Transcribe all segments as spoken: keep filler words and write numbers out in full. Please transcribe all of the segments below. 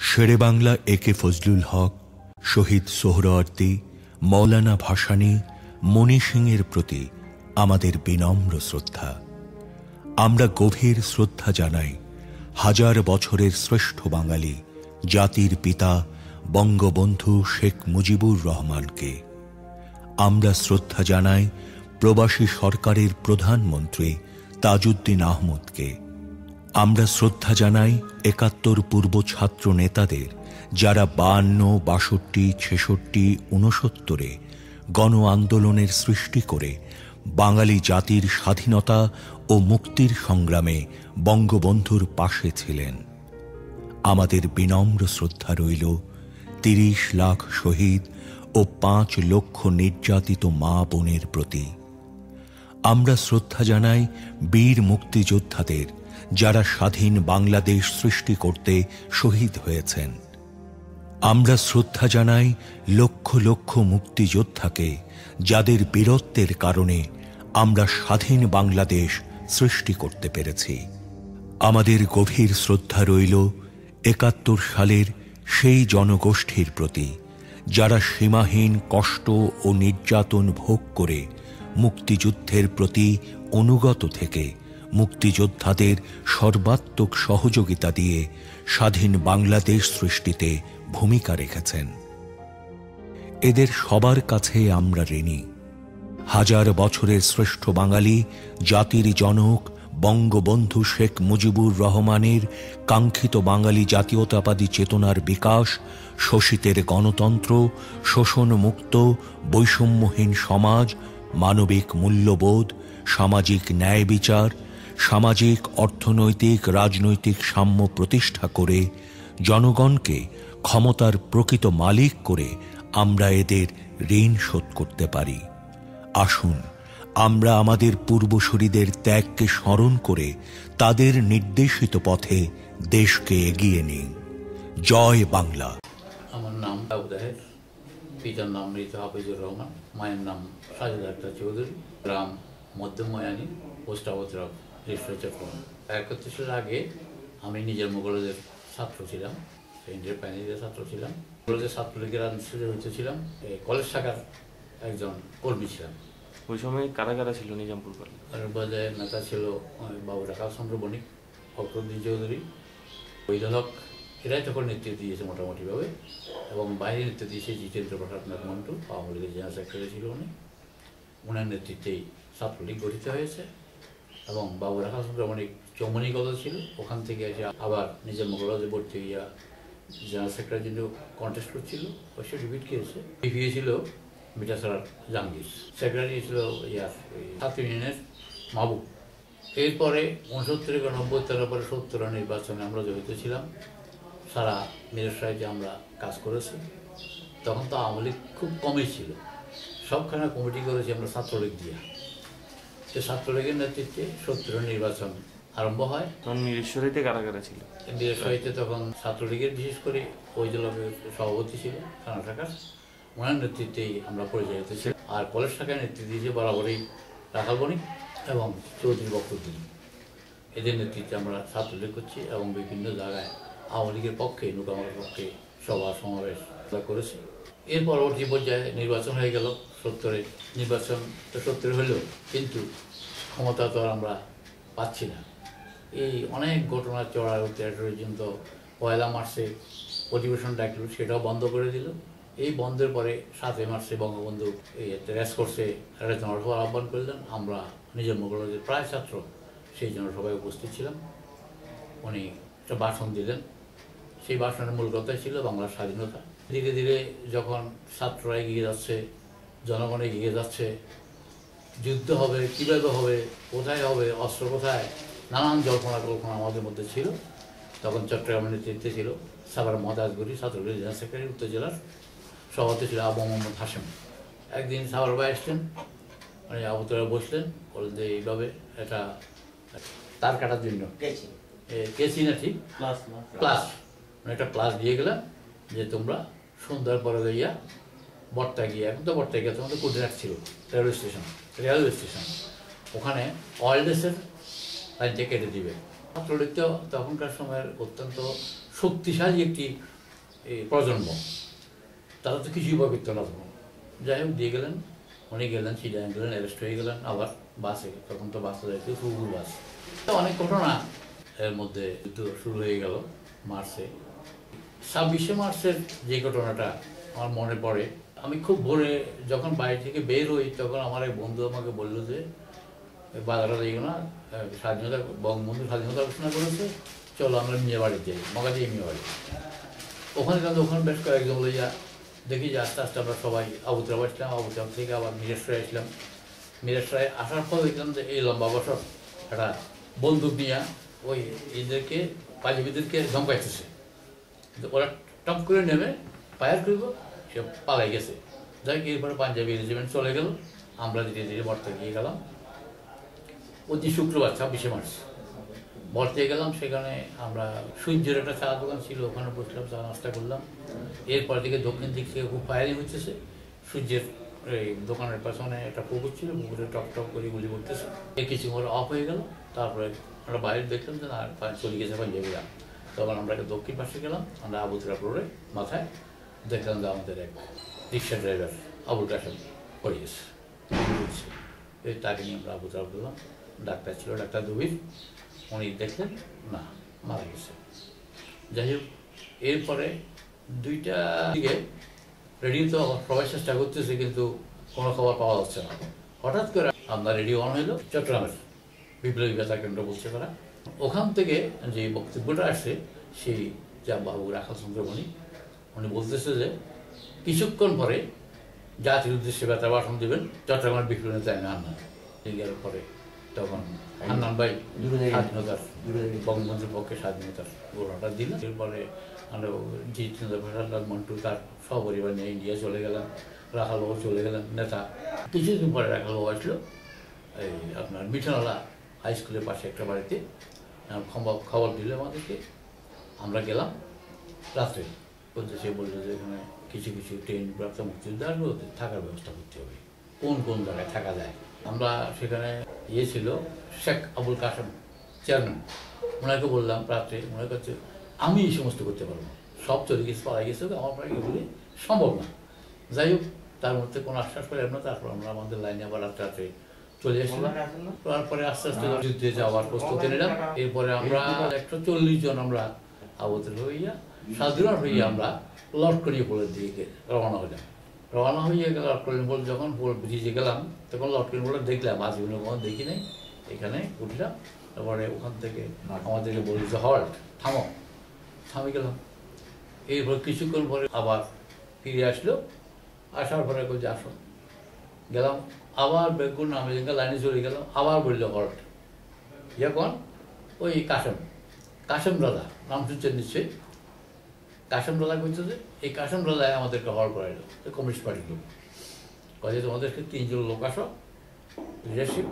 শেরে বাংলা এ কে ফজলুল হক, শহীদ সোহরাওয়ার্দী, মৌলানা ভাসানী, মণি সিংয়ের প্রতি আমাদের বিনম্র শ্রদ্ধা। আমরা গভীর শ্রদ্ধা জানাই হাজার বছরের শ্রেষ্ঠ বাঙালি জাতির পিতা বঙ্গবন্ধু শেখ মুজিবুর রহমানকে। আমরা শ্রদ্ধা জানাই প্রবাসী সরকারের প্রধানমন্ত্রী তাজউদ্দিন আহমদকে। আমরা শ্রদ্ধা জানাই একাত্তর পূর্ব ছাত্র নেতাদের, যারা বায়ান্ন, বাষট্টি, ছেষট্টি, ঊনসত্তরে গণ আন্দোলনের সৃষ্টি করে বাঙালি জাতির স্বাধীনতা ও মুক্তির সংগ্রামে বঙ্গবন্ধুর পাশে ছিলেন। আমাদের বিনম্র শ্রদ্ধা রইল তিরিশ লাখ শহীদ ও পাঁচ লক্ষ নির্যাতিত মা বোনের প্রতি। আমরা শ্রদ্ধা জানাই বীর মুক্তিযোদ্ধাদের, যারা স্বাধীন বাংলাদেশ সৃষ্টি করতে শহীদ হয়েছেন। আমরা শ্রদ্ধা জানাই লক্ষ লক্ষ মুক্তিযোদ্ধাকে, যাদের বীরত্বের কারণে আমরা স্বাধীন বাংলাদেশ সৃষ্টি করতে পেরেছি। আমাদের গভীর শ্রদ্ধা রইল একাত্তর সালের সেই জনগোষ্ঠীর প্রতি, যারা সীমাহীন কষ্ট ও নির্যাতন ভোগ করে মুক্তিযুদ্ধের প্রতি অনুগত থেকে মুক্তিযোদ্ধাদের সর্বাত্মক সহযোগিতা দিয়ে স্বাধীন বাংলাদেশ সৃষ্টিতে ভূমিকা রেখেছেন। এদের সবার কাছে আমরা ঋণী। হাজার বছরের শ্রেষ্ঠ বাঙালি জাতির জনক বঙ্গবন্ধু শেখ মুজিবুর রহমানের কাঙ্ক্ষিত বাঙালি জাতীয়তাবাদী চেতনার বিকাশ, শোষিতের গণতন্ত্র, শোষণমুক্ত বৈষম্যহীন সমাজ, মানবিক মূল্যবোধ, সামাজিক ন্যায় বিচার, সামাজিক অর্থনৈতিক রাজনৈতিক সাম্য প্রতিষ্ঠা করে জনগণকে ক্ষমতার প্রকৃত মালিক করে আমরা এদের ঋণ শোধ করতে পারি। আসুন আমরা আমাদের পূর্বসূরীদের ত্যাগকে স্মরণ করে তাদের নির্দেশিত পথে দেশকে এগিয়ে নিই। জয় বাংলা। আমার নাম তাহের, পিতার নাম মৃত হাফিজুর রহমান, মায়ের নাম সাজেদা আক্তার চৌধুরী, গ্রাম মধ্যময়ানি, পোস্ট অফিস চট্টগ্রাম। একত্রিশ সালের আগে আমি নিজের কলেজের ছাত্র ছিলাম, ইন্টার প্যানেলের ছাত্র ছিলাম। কলেজের ছাত্রলীগের রাজনীতি ছিলাম, কলেজ শাখার একজন কর্মী ছিলাম। ওই সময় কারা কারা ছিল নিজামপুর কলেজ? বাজারের নেতা ছিল বাবু রাখাল চন্দ্র বণিক, ফখরুদ্দিন চৌধুরী, ওইদুল হক, এরাই তখন নেতৃত্ব দিয়েছে মোটামুটিভাবে। এবং বাইরে নেতৃত্ব দিয়েছে জিতেন্দ্র প্রসাদ নাথ মন্টু, আওয়ামী লীগের জেনারেল সেক্রেটারি ছিল উনি। ওনার নেতৃত্বেই ছাত্রলীগ গঠিত হয়েছে। এবং বাবু রাখাল চন্দ্র বণিক চৌমনিগত ছিল, ওখান থেকে এসে আবার নিজের কলেজে ভর্তি হইয়া জেনারেল সেক্রেটারির জন্য কন্টেস্ট করছিল, অবশ্যই ডিবিট খেয়েছে। পিপিএ ছিল মির্শারাই জাহাঙ্গীর, সেক্রেটারি ছিল ইয়ার ছাত্র ইউনিয়নের মাহবুব। এরপরে উনসত্তর নব্বই তেরো পরে সত্তর নির্বাচনে আমরা জড়িত ছিলাম। সারা মিরসরাইতে আমরা কাজ করেছি। তখন তো আওয়ামী লীগ খুব কমই ছিল, সবখানে কমিটি করেছি আমরা ছাত্রলীগ দিয়ে। সে ছাত্রলীগের নেতৃত্বে সত্তরের নির্বাচন আরম্ভ হয়। তখন মিরসরাইতে কারা কারা ছিল? মিরসরাইতে তখন ছাত্রলীগের বিশেষ করে ওই জেলার সভাপতি ছিল থানা শাখার, ওনার নেতৃত্বেই আমরা পরিচালিত ছিলাম। আর কলেজ শাখায় নেতৃত্ব দিয়েছে বরাবরই রাখাল বণিক এবং চৌধুরী বক্তব্যী। এদের নেতৃত্বে আমরা ছাত্রলীগ করছি এবং বিভিন্ন জায়গায় আওয়ামী লীগের পক্ষে, নৌকামার পক্ষে সভা সমাবেশ করেছি। এর পরবর্তী পর্যায়ে নির্বাচন হয়ে গেল সত্তরে। নির্বাচন তো সত্তরে হলেও কিন্তু ক্ষমতা তো আর আমরা পাচ্ছি না। এই অনেক ঘটনা চড়ায় উঠতে পর্যন্ত পয়লা মার্চে অধিবেশন ডাকল, সেটাও বন্ধ করে দিল। এই বন্ধের পরে সাতই মার্চে বঙ্গবন্ধু এই রেস কোর্সে একটা জনসভা আহ্বান করলেন। আমরা নিজের কলেজের প্রায় ছাত্র সেই জনসভায় উপস্থিত ছিলাম। উনি একটা ভাষণ দিলেন, সেই ভাষণের মূল কথাই ছিল বাংলার স্বাধীনতা। ধীরে ধীরে যখন ছাত্ররা এগিয়ে যাচ্ছে, জনগণ এগিয়ে যাচ্ছে, যুদ্ধ হবে, কীভাবে হবে, কোথায় হবে, অস্ত্র কোথায়, নানান জল্পনা কল্পনা আমাদের মধ্যে ছিল। তখন চট্টগ্রামের নেতৃত্বে ছিল সাভার মহাদাসগুরি, ছাত্রলীগের জেনারেল সেক্রেটারি উত্তর জেলার, সভাপতি ছিল আবু মোহাম্মদ হাসেম। একদিন সাভার ভাই আসলেন, মানে আবুতরা বসলেন, বললেন যে এইভাবে এটা তার কাটার জন্য কেছি না ঠিক প্লাস মানে একটা প্লাস দিয়ে গেলাম যে তোমরা সন্ধ্যার পরে গিয়া বট্টা গিয়ে, এখন তো বট্টা গিয়ে তোমাদের কুদিরাট ছিল রেলওয়ে স্টেশন, রেলওয়ে স্টেশন, ওখানে অয়েলডেসের লাইনটা কেটে দিবে। ছাত্রলীগ তো তখনকার সময়ের অত্যন্ত শক্তিশালী একটি এই প্রজন্ম, তারা তো কিছুই ভয় করতে পারত না। যাই হোক দিয়ে গেলেন, উনি গেলেন, সিরিয়ান গেলেন, অ্যারেস্ট হয়ে গেলেন আবার বাসে, তখন তো বাসে যাইতে ফুল বাস। তো অনেক ঘটনা এর মধ্যে যুদ্ধ শুরু হয়ে গেল মার্চে। ছাব্বিশে মার্চের যে ঘটনাটা আমার মনে পড়ে, আমি খুব ভোরে যখন বাড়ি থেকে বের হই তখন আমার এক বন্ধু আমাকে বললো যে বাজারে যাইও না, স্বাধীনতা বঙ্গবন্ধু স্বাধীনতা ঘোষণা করেছে, চলো আমরা মেয়ে বাড়ি যাই, মগাদি মেয়ে বাড়ি। ওখানে কিন্তু ওখানে বেশ কয়েকজন লইয়া দেখি যে আস্তে আস্তে আমরা সবাই আবুতরাব আসলাম, আবুতরাব থেকে আবার মিরেশরায় আসলাম। মিরেশরায় আসার পর দেখলাম যে এই লম্বা বছর একটা বন্দুক নিয়ে ওই এদেরকে পাঞ্জাবিদেরকে ধমকাইতেছে। ওরা টপ করে নেমে ফায়ার করব, সে পালাই গেছে। যাই হোক এরপরে পাঞ্জাবি রেজিমেন্ট চলে গেল, আমরা ধীরে ধীরে বর্তে গিয়ে গেলাম। প্রতি শুক্রবার ছাব্বিশে মার্চ বর্তে গেলাম। সেখানে আমরা সূর্যের একটা চা দোকান ছিল, ওখানে বসলাম, চা নাস্তা করলাম। এরপর দিকে দক্ষিণ দিক থেকে খুব ফায়ারিং হইতেছে। সূর্যের এই দোকানের পেছনে একটা পুকুর ছিল, পুকুরে টপ টপ করে গুলি করতেছে। এই কিছু করে অফ হয়ে গেল। তারপরে আমরা বাইরে দেখলাম যে না চলে গেছে পাঞ্জাবিরা। তখন আমরা একটা দক্ষিণ পাশে গেলাম, আমরা আবুতরা রোডে মাথায় দেখলাম যে আমাদের এক রিক্সা ড্রাইভার আবুল কাসেম পড়ে গেছে। এই তাকে নিয়ে আমরা আবুতরা করলাম। ডাক্তার ছিল, ডাক্তার দবির, উনি দেখলেন না মারা গেছে। যাই হোক এরপরে দুইটা দিকে রেডিও তো সবাই চেষ্টা করতেছে, কিন্তু কোনো খবর পাওয়া যাচ্ছে না। হঠাৎ করে আপনার রেডিও অন হইল, চট্টগ্রামের বিপ্লবী বেতার কেন্দ্র বলছে তারা। ওখান থেকে যে বক্তব্যটা আসছে সেই যা বাবু রাখাল চন্দ্রমণি, উনি বলতেছে যে কিছুক্ষণ পরে জাতির উদ্দেশ্যে বেতার ভাষণ দেবেন চট্টগ্রামের বিপ্লবী নেতা হান্নান। গেল পরে তখন হান্নান ভাই স্বাধীনতার বঙ্গবন্ধুর পক্ষে স্বাধীনতার ঘোষণাটা দিল। এরপরে আমরা জিতেন্দ্র প্রসাদ মন্টু তার সপরিবার নিয়ে ইন্ডিয়া চলে গেলেন, রাখাল বাবু চলে গেলেন নেতা। কিছুদিন পরে রাখাল বাবু আসলো এই আপনার মিঠনলা হাই স্কুলের পাশে একটা বাড়িতে, খবর খবর দিল আমাদেরকে। আমরা গেলাম রাত্রে, বলতে সে বললো যে এখানে কিছু কিছু ট্রেন প্রাপ্ত মুক্তিযোদ্ধা আসবে, ওদের থাকার ব্যবস্থা করতে হবে, কোন কোন জায়গায় থাকা যায়। আমরা সেখানে ইয়ে ছিল শেখ আবুল কাসেম চেয়ারম্যান, ওনাকে বললাম রাত্রে, মনে করছে আমি এই সমস্ত করতে পারবো, সব চলে গেছে, পালাই গেছে, আমার প্রায় এগুলি সম্ভব না। যাই হোক তার মধ্যে কোনো আশ্বাস পেলাম না। তারপর আমরা আমাদের লাইনে আবার রাত্রে রাত্রে চলে আসলাম। তারপরে আস্তে আস্তে যুদ্ধে যাওয়ার প্রস্তুতি নিলাম। এরপরে আমরা একশো চল্লিশ জন আমরা আবদ্ধ হইয়া সাধারণ হইয়া আমরা লটকনিপুরের দিকে রওনা হইলাম। রওনা হইয়া গেল লটকনিপুর, যখন ব্রিজে গেলাম তখন লটকনিপুর দেখলাম, আজ বিভিন্ন কোনো দেখি নাই। এখানে উঠলাম, তারপরে ওখান থেকে আমাদেরকে বলি যে হল্ট, থামো, থামে গেলাম। এরপর কিছুক্ষণ পরে আবার ফিরে আসলো, আসার পরে বলছে আসো, গেলাম আবার বেগুন নামে লাইনে চলে গেলাম, আবার বললো হল্ট। যখন ওই কাসেম কাসেম রাজা নাম শুনছেন নিশ্চয়ই, কাসেম রাজা বলছে যে এই কাসেম রাজায় আমাদেরকে হল করাইল, কমিউনিস্ট পার্টির লোক, কাজে তোমাদেরকে তিনজন লোক আসো লিডারশিপ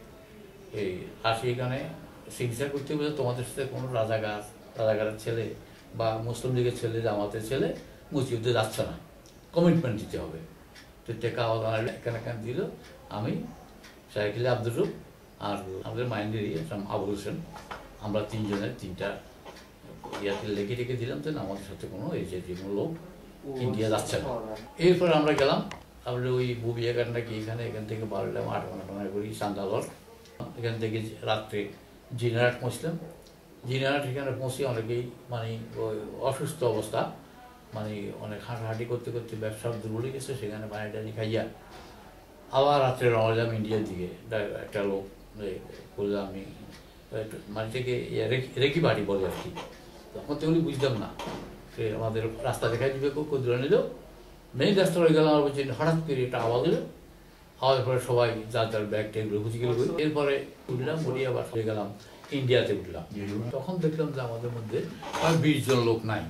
এই আসি এখানে চিকিৎসা করতে বলে, তোমাদের সাথে কোনো রাজাগার রাজাগারের ছেলে বা মুসলিম লীগের ছেলে জামাতের ছেলে মুক্তিযুদ্ধে যাচ্ছে না, কমিটমেন্ট দিতে হবে। তো টেকা এখানে এখানে দিল। আমি সাইকেলে আব্দুর রুফ আর আমাদের মাইন্ডেরই আবুল হোসেন, আমরা তিনজনের তিনটা ইয়াতে লেগে রেখে দিলাম যে আমাদের সাথে কোনো এই যে কোনো লোক ইন্ডিয়া যাচ্ছে না। এরপরে আমরা গেলাম, আমরা ওই বুবিয়া গান নাকি এখানে, এখান থেকে বাড়লাম আট ঘন্টা টানা করি চান্দাগড়। এখান থেকে রাত্রে জিনারাট পৌঁছলাম। জিনারাট এখানে পৌঁছে অনেকেই মানে ওই অসুস্থ অবস্থা, মানে অনেক হাঁটাহাঁটি করতে করতে ব্যবসা দুর্বল গেছে, সেখানে পানি টানি খাইয়া আবার রাত্রে রওনা দিলাম ইন্ডিয়ার দিকে। একটা লোক বললাম আমি মানে থেকে রেকি বাড়ি বলে আর কি, তখন তো উনি বুঝলাম না, সে আমাদের রাস্তা দেখাই দিবে, খুব দূরে নিল নেই, রাস্তা হয়ে গেলাম। আমার বলছি হঠাৎ করে একটা আওয়াজ হলো, আওয়াজের পরে সবাই যার যার ব্যাগ ট্যাগগুলো বুঝে গেল। এরপরে উঠলাম, উঠে আবার হয়ে গেলাম ইন্ডিয়াতে উঠলাম। তখন দেখলাম যে আমাদের মধ্যে আর বিশ জন লোক নাই।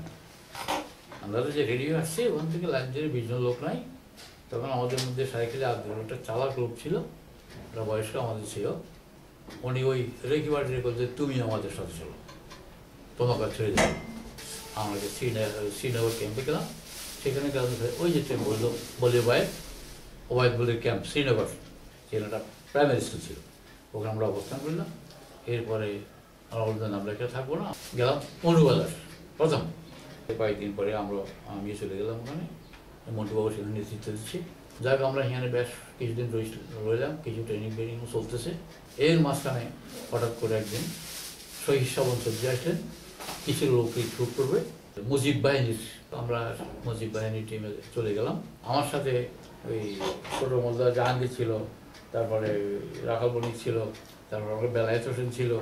আমরা তো যে রেডিও আসছে ওখান থেকে লাইন ধরে বিশ জন লোক নাই। তখন আমাদের মধ্যে সাইকেলে একটা চালাক লোক ছিল, একটা বয়স্ক আমাদের ছিল, উনি ওই রেকি বাড়ি রেখে যে তুমি আমাদের সাথে চলো, তোমাকে ছেড়ে যাবো। আমাকে শ্রীনগর শ্রীনগর ক্যাম্পে গেলাম। সেখানে গেলাম, ওই যে ট্রেন বললো বলে ওবায়দ ওবায়দ বলে ক্যাম্প শ্রীনগর, সেখানে একটা প্রাইমারি স্কুল ছিল, ওখানে আমরা অবস্থান করলাম। এরপরে আমরা বললাম আমরা এখানে থাকবো না, গেলাম মনুবাজার। প্রথম কয়েকদিন পরে আমরা আমি চলে গেলাম ওখানে, মন্টুবাবু সেখানে নেতৃত্ব দিচ্ছি। যাক আমরা এখানে বেশ কিছুদিন রইলাম, কিছু ট্রেনিং ট্রেনিংও চলতেছে। এর মাঝখানে হঠাৎ করে একদিন শহীদ শ্রাবণ চৌধুরী আসলেন, কিছু লোক রিক্রুট করবে মুজিব বাহিনীর। আমরা মুজিব বাহিনীর টিমে চলে গেলাম। আমার সাথে ওই ছোটো মোল্লা জাহাঙ্গীর ছিল, তারপরে রাখাল বণিক ছিল, তারপরে বেলায়েত হোসেন ছিল,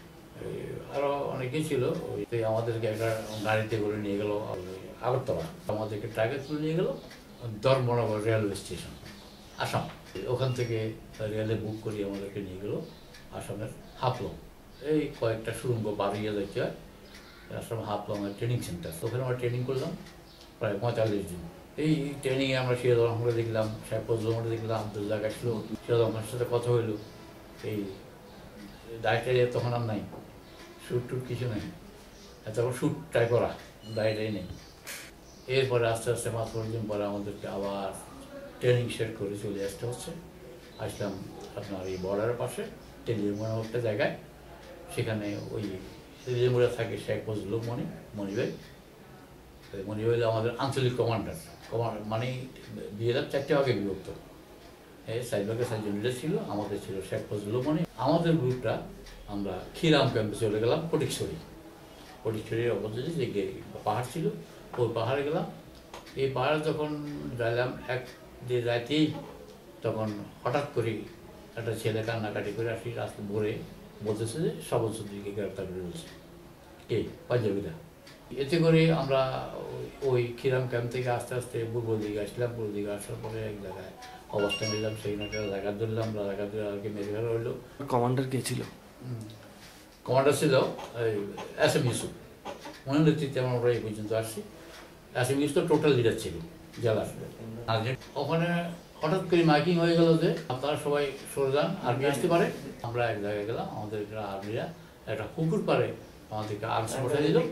আরও অনেকেই ছিল। ওই আমাদেরকে একটা গাড়িতে করে নিয়ে গেল আগরতলা, আমাদেরকে ট্রাকে তুলে নিয়ে গেল ধর্মনগর রেলওয়ে স্টেশন, আসাম। ওখান থেকে রেলে বুক করি আমাদেরকে নিয়ে গেল আসামের হাফলং। এই কয়েকটা সুরঙ্গ বাড়িয়ে যাইতে হয়, আসাম হাফলংয়ের ট্রেনিং সেন্টার। ওখানে আমরা ট্রেনিং করলাম প্রায় পঁয়তাল্লিশ দিন। এই ট্রেনিংয়ে আমরা সিরাজ রহমানকে দেখলাম, সাহেব ফজলুমকে দেখলাম, আব্দুল্লাহ আসলো, সিরাজ রহমানের সাথে কথা হইলো। এই ডায়েটারি তখন আর নাই, শ্যুট টুট কিছু নেই, তখন শ্যুট ট্রাই করা, ডায়েটারি নেই। এরপরে আস্তে আস্তে পাঁচ পাঁচ দিন পরে আমাদেরকে আবার ট্রেনিং সেট করে চলে আসতে হচ্ছে। আসলাম আপনার এই বর্ডারের পাশে টেলিমোড়া একটা জায়গায়, সেখানে ওই টেলিমোড়া থাকে শেখ ফজলুল মনি মনিভাই। মনিভাই আমাদের আঞ্চলিক কমান্ডার, কমান্ডার মানে বিএলএফ চারটে ভাগে বিভক্ত। এই সাইড ভাগে সাতজন লিডার ছিল, আমাদের ছিল শেখ ফজলুল মনি। আমাদের গ্রুপটা আমরা খিরাম ক্যাম্পে চলে গেলাম, ফটিকছড়ি। ফটিকছড়ির অপোজিটে যে পাহাড় ছিল, ওই পাহাড়ে গেলাম। এই পাহাড়ে যখন যাইলাম এক যে রাতেই, তখন হঠাৎ করে একটা ছেলে কান্নাকাটি করে আসি, রাস্তা ভরে বলতেছে যে শ্রাবণ চৌধুরীকে গ্রেপ্তার করে রয়েছে কে পাঞ্জাবিরা। এতে করে আমরা ওই খিরাম ক্যাম্প থেকে আস্তে আস্তে পূর্ব দিকে আসলাম। পূর্ব দিকে আসার পরে এক জায়গায় অবস্থান নিলাম, সেইখানে একটা জায়গা ধরলাম, জায়গা ধরে আর কি মেরে ফেলা হইলো। কমান্ডার কে ছিল? কমান্ডার ছিল এস এম ইউসুফ, মনের নেতৃত্বে আমরা এই পর্যন্ত আসছি। S M Yusuf total leader ছিল জেলার। ওখানে হঠাৎ করে মাইকিং হয়ে গেল যে আপনারা সবাই সরে যান, আর্মি আসতে পারে। আমরা এক জায়গায় গেলাম, আমাদের আর্মিরা একটা পুকুর পারে আমাদেরকে আর্মস বসাই দিল।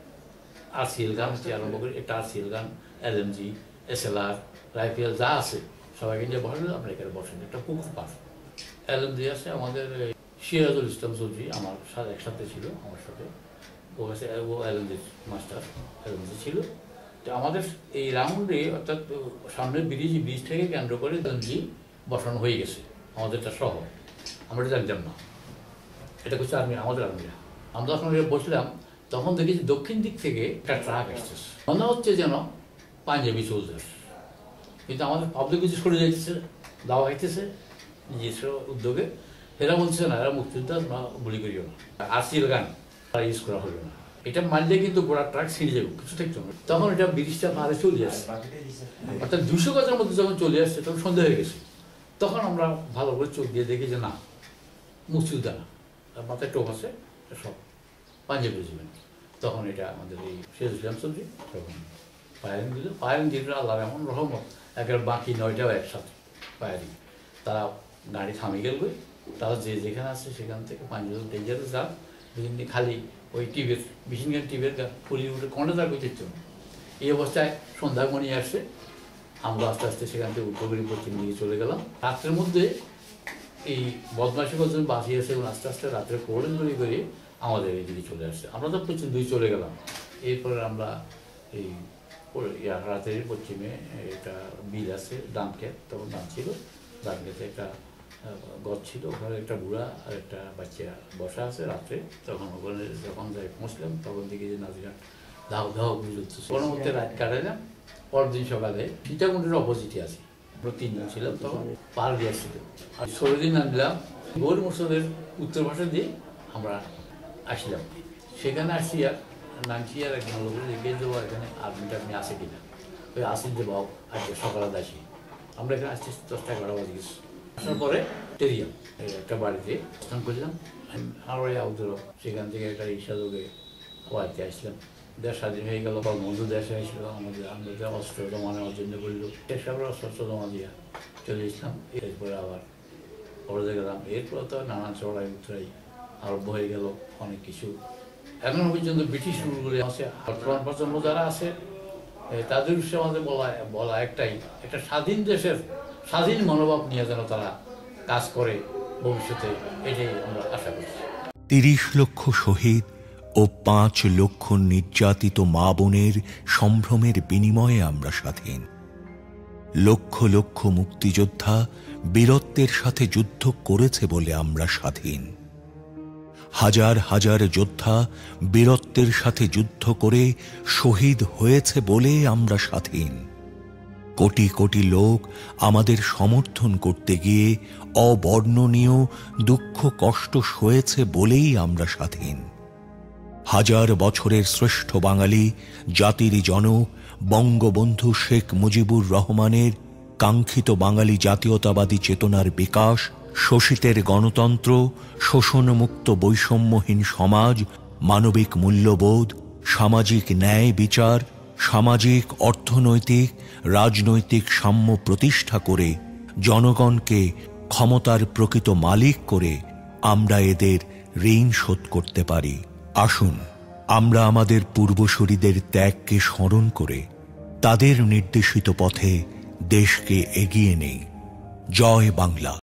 আর সিএল গান হচ্ছে আরম্ভ করি, একটা R CL gun, L M G, S L R, rifle যা আছে সবাইকে নিয়ে বসালো। আমরা এখানে বসেন, একটা পুকুর পার। এল এম জি আছে আমাদের সিরাজুল ইসলাম চৌধুরী, আমার সাথে একসাথে ছিল আমার সাথে, ও কাছে ও L M G master L M G ছিল। তো আমাদের এই রাউন্ডে অর্থাৎ সামনের ব্রিজ ব্রিজ থেকে কেন্দ্র করে এল এম জি বসানো হয়ে গেছে আমাদেরটা সহ। আমরা এটা জানতাম না, এটা হচ্ছে আর্মি, আমাদের আর্মিরা। আমরা যখন বসলাম তখন দেখি দক্ষিণ দিক থেকে একটা ট্রাক আসতেছে, মনে হচ্ছে যেন পাঞ্জাবি সোলজার, কিন্তু আমাদের পাবলিক কিছু সরে যাইতেছে, দাওয়া খাইতেছে নিজস্ব উদ্যোগে। এরা বলছে না, এরা মুক্তিযোদ্ধা, না গুলি করিও না। আর সিএল গান ইউজ করা হলো না, এটা মারলে কিন্তু গোড়া ট্রাক ছিঁড়ে যাবে, কিছু থাকতো না। তখন এটা ব্রিজটা পাহাড়ে চলে আসছে, অর্থাৎ দুশো গজের মধ্যে যখন চলে আসছে তখন সন্ধ্যা হয়ে গেছে। তখন আমরা ভালো করে চোখ দিয়ে দেখি যে না, মুক্তিযোদ্ধা না, মাথায় টোপ আছে, সব পাঞ্জাবি রেজিমেন্ট। তখন এটা আমাদের এই সিরাজুল ইসলাম চৌধুরী তখন ফায়ারিং দিল। ফায়ারিং দিল আল্লাহ এমন রহমত, একের বাকি নয়টাও একসাথে ফায়ারিং। তারা গাড়ি থামে গেল, তারা যে যেখানে আছে সেখান থেকে পাঞ্জাবি ডেঞ্জারে যাক, বিভিন্ন খালি ওই টিভের মেশিনগান টিভের পুলিশ উঠে কন্ডা যা করতে না। এই অবস্থায় সন্ধ্যামণি আসছে, আমরা আস্তে আস্তে সেখান থেকে উত্তরগুড়ি পশ্চিম দিকে চলে গেলাম। রাত্রের মধ্যে এই বদমাশি কজন বাঁচিয়ে আসে এবং আস্তে আস্তে রাত্রে কোড়েন তৈরি করে আমাদের এইদিকে চলে আসছে। আমরা তো পশ্চিম দিকে চলে গেলাম। এরপরে আমরা এই রাতের পশ্চিমে একটা বিল আছে, ডান ক্ষেত, তখন ডান ছিল, ডান ক্ষেতে একটা গছ ছিল, ওখানে একটা বুড়া আর একটা বাচ্চা বসা আছে রাত্রে। তখন ওখানে যখন যাই পৌঁছলাম তখন দেখি যে নাজিরা ধাও ধাও বুঝতে, কোনো মধ্যে রাত কাটাইলাম। পরদিন সকালে সীতাকুণ্ডের অপোজিটে আছি, আমরা তিনজন ছিলাম, তখন পার দিয়ে আসছিল। আর ষোলো দিন আনলাম গৌর মসজিদের উত্তর ভাষা দিয়ে আমরা আসলাম। সেখানে আসছি আর নামছি আর একজন লোক লিখে দেবো এখানে আর্মিটা আপনি আসে কিনা, ওই আসেন যে বাবু আজকে সকালে আসি। আমরা এখানে আসছি দশটা এগারো বাজে গেছি। আসার পরে টেরিয়াম একটা বাড়িতে স্নান করলাম, আর ওই আউটডোর, সেখান থেকে একটা রিক্সা যোগে বাড়িতে আসলাম। দেশ স্বাধীন হয়ে গেল, বন্ধু দেশে হয়েছিল আমাদের, আমাদের অস্ত্র জমা নেওয়ার জন্য বললো, সেসবের অস্ত্র জমা দিয়া চলে এসলাম। এরপরে আবার পড়ে গেলাম। এরপর তো নানান চড়াই উত্তরাই আরম্ভ হয়ে গেল অনেক কিছু। এখনো পর্যন্ত ব্রিটিশ রুলগুলি আছে, বর্তমান প্রজন্ম যারা আছে তাদের বিষয়ে আমাদের বলা বলা একটাই, একটা স্বাধীন দেশের স্বাধীন মনোভাব নিয়ে যেন তারা কাজ করে ভবিষ্যতে, এটাই আমরা আশা করছি। তিরিশ লক্ষ শহীদ ও পাঁচ লক্ষ নির্যাতিত মা বোনের সম্ভ্রমের বিনিময়ে আমরা স্বাধীন। লক্ষ লক্ষ মুক্তিযোদ্ধা বীরত্বের সাথে যুদ্ধ করেছে বলে আমরা স্বাধীন। হাজার হাজার যোদ্ধা বীরত্বের সাথে যুদ্ধ করে শহীদ হয়েছে বলে আমরা স্বাধীন। কোটি কোটি লোক আমাদের সমর্থন করতে গিয়ে অবর্ণনীয় দুঃখ কষ্ট সয়েছে বলেই আমরা স্বাধীন। হাজার বছরের শ্রেষ্ঠ বাঙালি জাতির জনক বঙ্গবন্ধু শেখ মুজিবুর রহমানের কাঙ্ক্ষিত বাঙালি জাতীয়তাবাদী চেতনার বিকাশ, শোষিতের গণতন্ত্র, শোষণমুক্ত বৈষম্যহীন সমাজ, মানবিক মূল্যবোধ, সামাজিক ন্যায় বিচার, সামাজিক অর্থনৈতিক রাজনৈতিক সাম্য প্রতিষ্ঠা করে জনগণকে ক্ষমতার প্রকৃত মালিক করে আমরা এদের ঋণ শোধ করতে পারি। আসুন আমরা আমাদের পূর্বসূরীদের ত্যাগকে স্মরণ করে তাদের নির্দেশিত পথে দেশকে এগিয়ে নেই। জয় বাংলা।